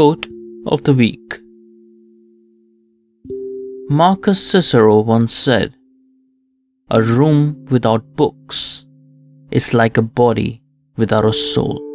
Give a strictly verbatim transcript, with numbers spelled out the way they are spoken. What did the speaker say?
Quote of the Week. Marcus Cicero once said, "A room without books is like a body without a soul."